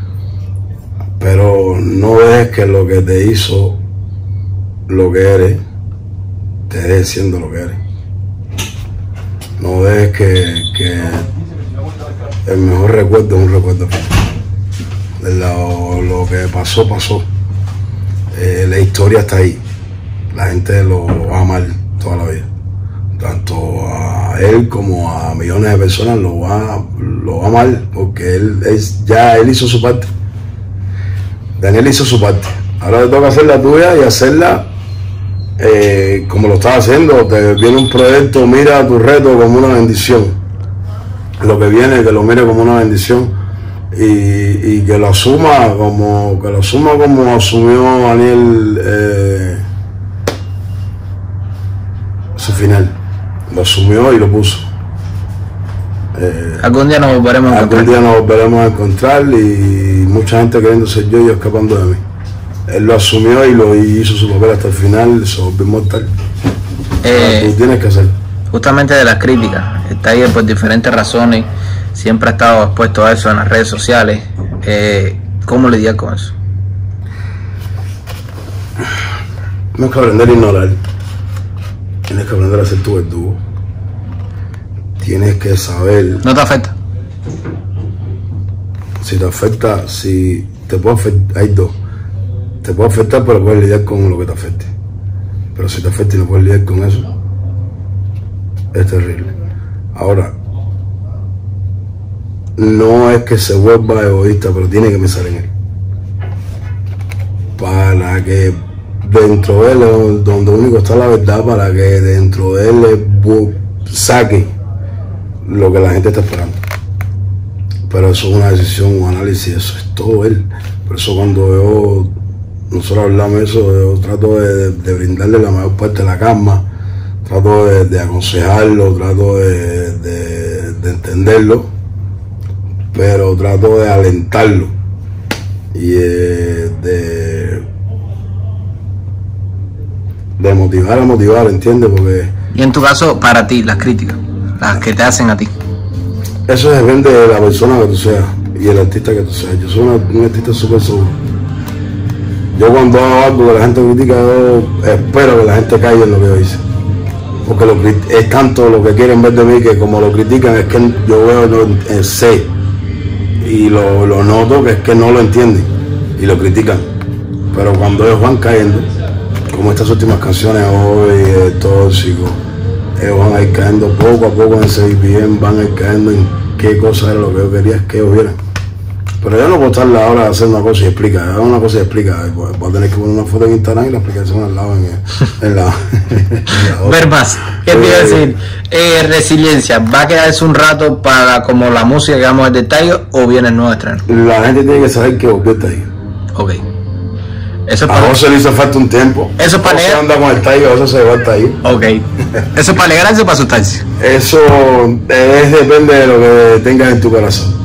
Pero no dejes que lo que te hizo lo que eres te deje siendo lo que eres. No dejes que el mejor recuerdo es un recuerdo. Lo que pasó, pasó. La historia está ahí. La gente lo va a amar toda la vida. Tanto a él como a millones de personas lo va a amar porque él hizo su parte. Daniel hizo su parte. Ahora te toca hacer la tuya y hacerla como lo estás haciendo. Te viene un proyecto, mira tu reto como una bendición. Lo que viene, que lo mire como una bendición y que lo asuma como asumió Daniel su final. Lo asumió y lo puso. Algún día nos volveremos a encontrar. Algún día nos volveremos a encontrar y mucha gente queriendo ser yo y escapando de mí. Él lo asumió y hizo su papel hasta el final, se volvió inmortal. Tú tienes que hacer. justamente de las críticas. El Tiger, por diferentes razones, siempre ha estado expuesto a eso en las redes sociales. ¿Cómo lidiar con eso? Tienes que aprender a ignorar. Tienes que aprender a ser tu verdugo. Tienes que saber. ¿No te afecta? Si te afecta, si te puede afectar, hay dos. Te puede afectar, pero puedes lidiar con lo que te afecte. Pero si te afecta y no puedes lidiar con eso, es terrible. Ahora, no es que se vuelva egoísta, pero tiene que pensar en él. Para que dentro de él, donde único está la verdad, para que dentro de él saque lo que la gente está esperando. Pero eso es una decisión, un análisis, eso es todo él. Por eso cuando nosotros hablamos de eso, yo trato de brindarle la mayor parte de la calma, trato de aconsejarlo, trato de entenderlo, pero trato de alentarlo y de motivar a motivar, ¿entiendes? Porque y en tu caso, para ti, las críticas, las que te hacen a ti. Eso depende de la persona que tú seas y el artista que tú seas. Yo soy un artista súper seguro. Yo cuando hago algo que la gente critica, yo espero que la gente caiga en lo que yo hice. Porque es tanto lo que quieren ver de mí que como lo critican es que yo veo sé y lo noto que es que no lo entienden y lo critican. Pero cuando ellos van cayendo, como estas últimas canciones hoy, Tóxico, ellos van a ir cayendo poco a poco en ese bien, van a ir cayendo en qué cosa era lo que yo quería que ellos vieran. Pero yo no puedo estar la hora de hacer una cosa y explica, una cosa y explica. Voy a tener que poner una foto en Instagram y la explicación al lado en la Ver más. ¿Qué te iba a decir? Resiliencia, ¿va a quedarse un rato para como la música que vamos a ver de Tiger o viene el nuevo estreno? La gente tiene que saber que volvió el Tiger. Ok. Eso a José le hizo falta un tiempo. Eso para José anda con el Tiger, José se lleva el Tiger. Ok. ¿Eso es para alegrarse o para asustarse? Eso depende de lo que tengas en tu corazón.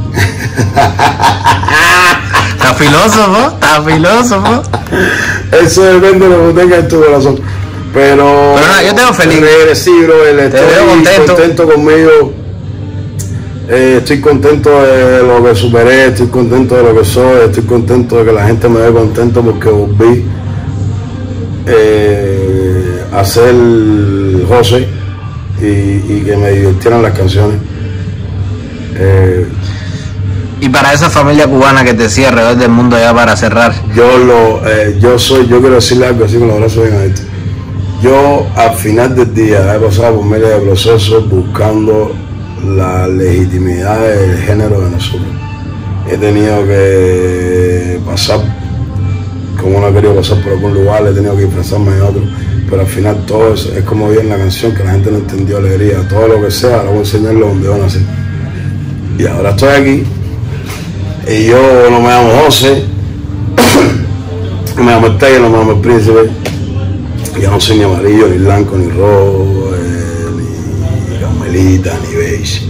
Está filósofo. Eso depende de lo que tengas en tu corazón. Pero nada, yo te veo feliz. Sí, bro, estoy contento conmigo. Estoy contento de lo que superé, estoy contento de lo que soy, estoy contento de que la gente me ve contento porque volví a ser José y que me divirtieran las canciones. Y para esa familia cubana que te sigue alrededor del mundo, ya para cerrar. Yo quiero decirle algo así con los brazos bien abiertos. Yo al final del día he pasado por miles de procesos buscando la legitimidad del género de nosotros. He tenido que pasar, como no he querido pasar por algún lugar, he tenido que disfrazarme en otro, pero al final todo eso es como vi en la canción, que la gente no entendió alegría, todo lo que sea, lo voy a enseñarlo donde van a hacer. Y ahora estoy aquí, y yo no me llamo José, no me llamo el Tiger, no me llamo el Príncipe, yo no soy ni amarillo, ni blanco, ni rojo, ni camelita, ni beige.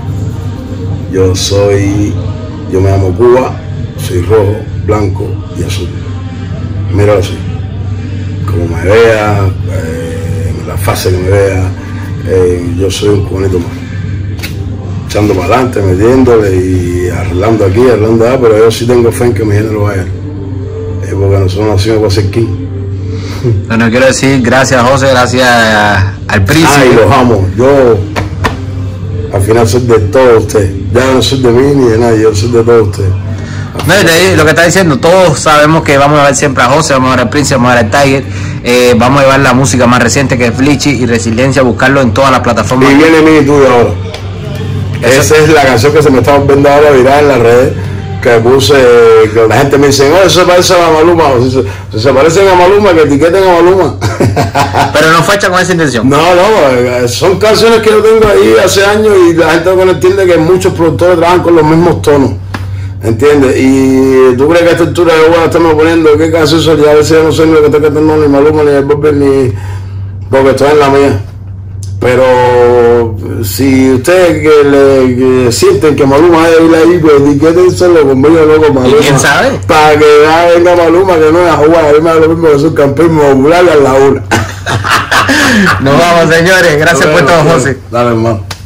Yo me llamo Cuba, soy rojo, blanco y azul. Míralo así, como me vea, en la fase que me vea, yo soy un cubanito más. Echando para adelante, metiéndole y arreglando aquí, arreglando allá, pero yo sí tengo fe en que mi género vaya. Porque nosotros nacimos para ser king. Bueno, quiero decir gracias José, gracias al Príncipe. Ay, los amo. Yo al final soy de todos ustedes. Ya no soy de mí ni de nadie, yo soy de todos ustedes. No, lo que está diciendo, todos sabemos que vamos a ver siempre a José, vamos a ver al Príncipe, vamos a ver al Tiger, vamos a llevar la música más reciente que es Flichi y Resiliencia, buscarlo en todas las plataformas. Y viene mi tuyo ahora. Esa es la canción que se me está volviendo ahora viral en las redes, que puse, que la gente me dice, no, eso se parece a Maluma, si se parecen a Maluma, que etiqueten a Maluma. Pero no fue hecha con esa intención. No, son canciones que yo tengo ahí hace años y la gente no entiende que muchos productores trabajan con los mismos tonos, ¿entiendes? Y tú crees que a esta altura yo voy a estarme poniendo qué canción soy, a veces yo no sé ni lo que estoy cantando, ni Maluma, ni el Bobber, ni porque estoy en la mía. Pero si ustedes que sienten que Maluma debe ir ahí, pues etiquétenselo conmigo, loco, Maluma. ¿Y quién sabe? Para que venga Maluma, que no es a jugar, a mí me da lo mismo que soy campeón popular a la una. Nos vamos, señores. Gracias por todo, José. Dale, hermano.